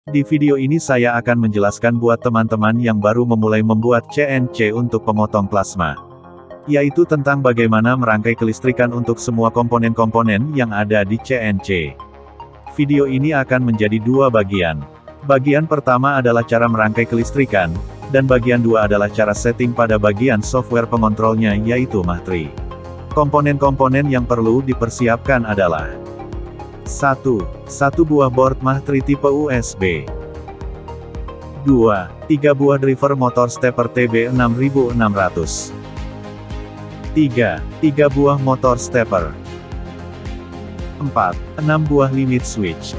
Di video ini saya akan menjelaskan buat teman-teman yang baru memulai membuat CNC untuk pemotong plasma. Yaitu tentang bagaimana merangkai kelistrikan untuk semua komponen-komponen yang ada di CNC. Video ini akan menjadi dua bagian. Bagian pertama adalah cara merangkai kelistrikan, dan bagian dua adalah cara setting pada bagian software pengontrolnya yaitu Mahtri. Komponen-komponen yang perlu dipersiapkan adalah 1. Satu buah board Mahtri tipe USB. 2. 3 buah driver motor stepper TB6600. 3. 3 buah motor stepper. 4. 6 buah limit switch.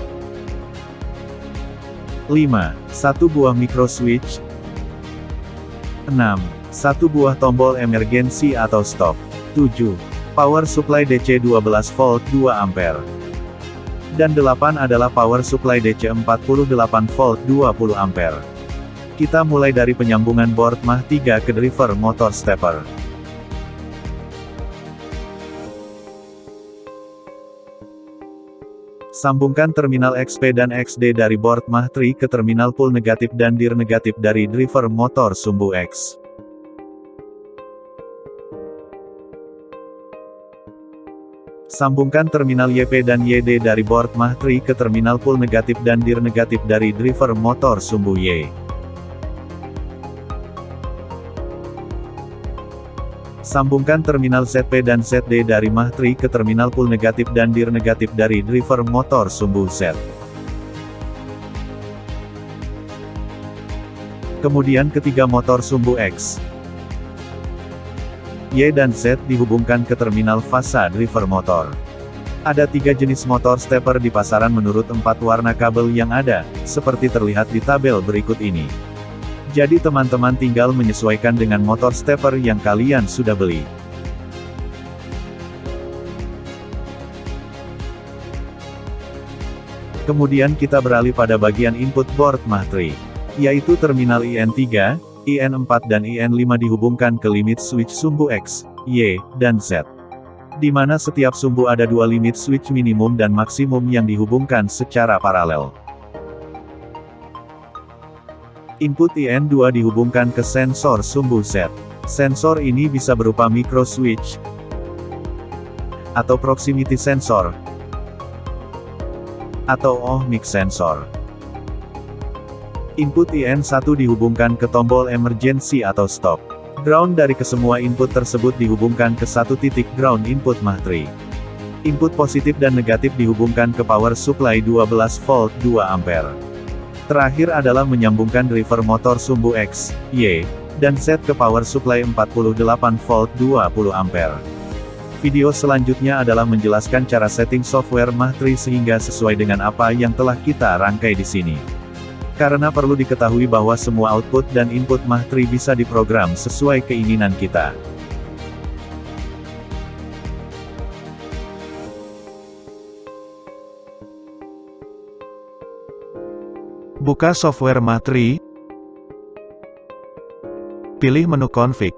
5. 1 buah micro switch. 6. 1 buah tombol emergency atau stop. 7. Power supply DC 12 volt 2 ampere. Dan 8 adalah power supply DC 48 volt 20 ampere. Kita mulai dari penyambungan board Mah3 ke driver motor stepper. Sambungkan terminal XP dan XD dari board Mah3 ke terminal pull negatif dan dir negatif dari driver motor sumbu X. Sambungkan terminal YP dan YD dari board Mah3 ke terminal pull negatif dan dir negatif dari driver motor sumbu Y. Sambungkan terminal ZP dan ZD dari Mah3 ke terminal pull negatif dan dir negatif dari driver motor sumbu Z. Kemudian ketiga motor sumbu X, Y dan Z dihubungkan ke terminal fasa driver motor. Ada 3 jenis motor stepper di pasaran menurut 4 warna kabel yang ada, seperti terlihat di tabel berikut ini. Jadi teman-teman tinggal menyesuaikan dengan motor stepper yang kalian sudah beli. Kemudian kita beralih pada bagian input board Mah3, yaitu terminal IN3, IN4 dan IN5 dihubungkan ke limit switch sumbu X, Y, dan Z. Di mana setiap sumbu ada 2 limit switch minimum dan maksimum yang dihubungkan secara paralel. Input IN2 dihubungkan ke sensor sumbu Z. Sensor ini bisa berupa micro switch, atau proximity sensor, atau ohmic sensor. Input IN1 dihubungkan ke tombol emergency atau stop. Ground dari kesemua input tersebut dihubungkan ke satu titik ground input Mah3. Input positif dan negatif dihubungkan ke power supply 12 volt 2 ampere. Terakhir adalah menyambungkan driver motor sumbu X, Y, dan Z ke power supply 48 volt 20 ampere. Video selanjutnya adalah menjelaskan cara setting software Mah3 sehingga sesuai dengan apa yang telah kita rangkai di sini. Karena perlu diketahui bahwa semua output dan input Mah3 bisa diprogram sesuai keinginan kita. Buka software Mah3. Pilih menu config.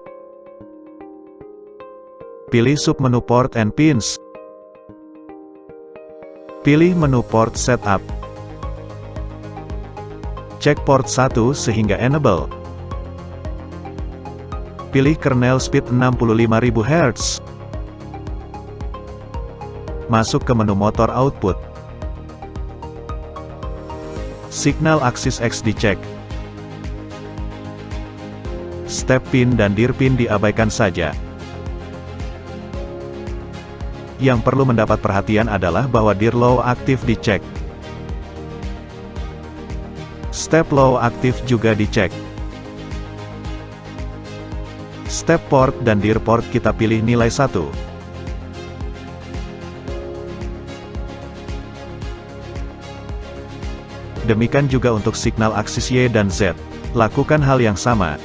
Pilih submenu port and pins. Pilih menu port setup. Cek port 1 sehingga enable. Pilih kernel speed 65000 Hz. Masuk ke menu motor output. Signal aksis X dicek. Step pin dan dir pin diabaikan saja. Yang perlu mendapat perhatian adalah bahwa dir low aktif dicek. Step low aktif juga dicek. Step port dan dir port kita pilih nilai 1. Demikian juga untuk signal aksis Y dan Z. Lakukan hal yang sama.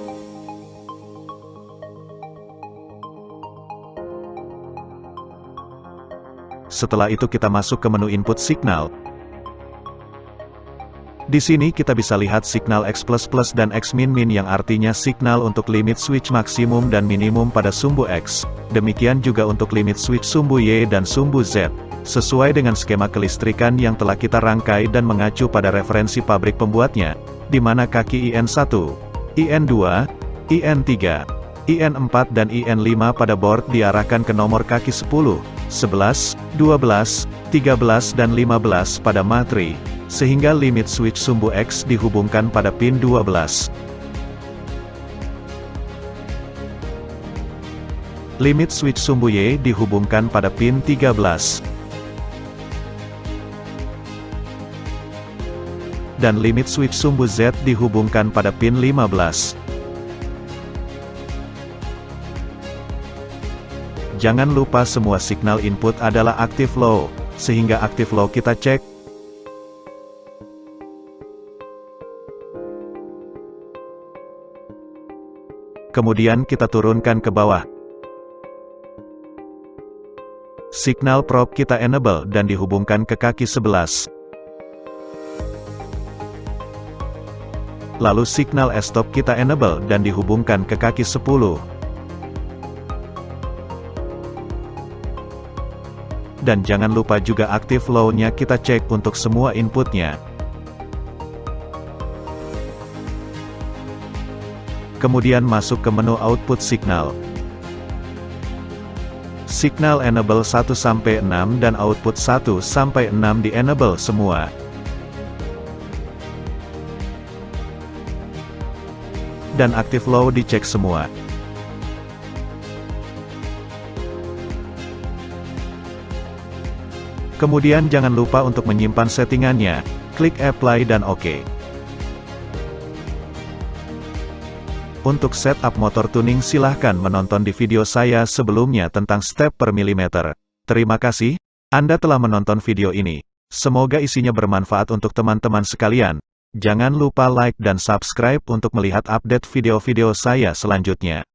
Setelah itu kita masuk ke menu input signal. Di sini kita bisa lihat signal X++ dan X-, yang artinya signal untuk limit switch maksimum dan minimum pada sumbu X. Demikian juga untuk limit switch sumbu Y dan sumbu Z. sesuai dengan skema kelistrikan yang telah kita rangkai dan mengacu pada referensi pabrik pembuatnya, di mana kaki IN1, IN2, IN3, IN4 dan IN5 pada board diarahkan ke nomor kaki 10, 11, 12, 13 dan 15 pada matri, sehingga limit switch sumbu X dihubungkan pada pin 12. Limit switch sumbu Y dihubungkan pada pin 13. Dan limit switch sumbu Z dihubungkan pada pin 15. Jangan lupa semua signal input adalah active low, sehingga active low kita cek. Kemudian kita turunkan ke bawah. Signal probe kita enable dan dihubungkan ke kaki 11. Lalu signal stop kita enable dan dihubungkan ke kaki 10. Dan jangan lupa juga active low-nya kita cek untuk semua inputnya. Kemudian masuk ke menu output signal. Signal enable 1-6 dan output 1-6 di enable semua. Dan active low dicek semua. Kemudian jangan lupa untuk menyimpan settingannya, klik apply dan OK. Untuk setup motor tuning silahkan menonton di video saya sebelumnya tentang step per milimeter. Terima kasih, Anda telah menonton video ini. Semoga isinya bermanfaat untuk teman-teman sekalian. Jangan lupa like dan subscribe untuk melihat update video-video saya selanjutnya.